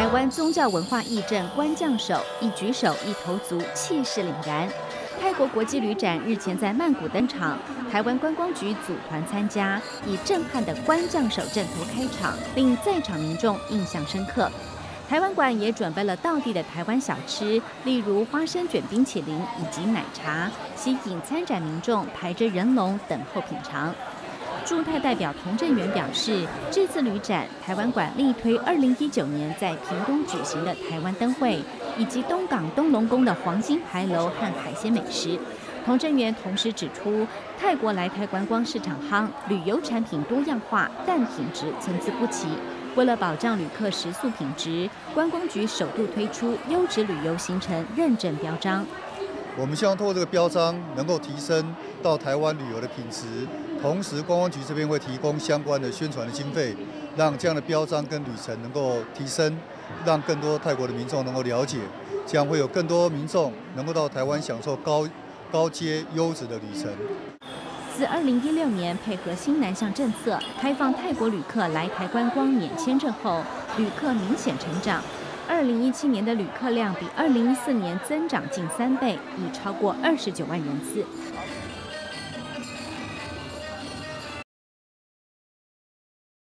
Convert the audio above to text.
湾宗教文化义政官将手，一举手一投足，气势凛然。泰国国际旅展日前在曼谷登场，台湾观光局组团参加，以震撼的官将手阵头开场，令在场民众印象深刻。台湾馆也准备了道地的台湾小吃，例如花生卷冰淇淋以及奶茶，吸引参展民众排着人龙等候品尝。驻泰代表童振源表示，这次旅展，台湾馆力推2019年在屏东举行的台湾灯会，以及东港东龙宫的黄金牌楼和海鲜美食。童振源同时指出，泰国来台观光市场夯，旅游产品多样化，但品质参差不齐。为了保障旅客食宿品质，观光局首度推出优质旅游行程认证标章。 我们希望透过这个标章，能够提升到台湾旅游的品质。同时，观光局这边会提供相关的宣传的经费，让这样的标章跟旅程能够提升，让更多泰国的民众能够了解，这样会有更多民众能够到台湾享受高阶优质的旅程。 自2016年配合新南向政策，开放泰国旅客来台观光免签证后，旅客明显成长。2017年的旅客量比2014年增长近3倍，已超过29万人次。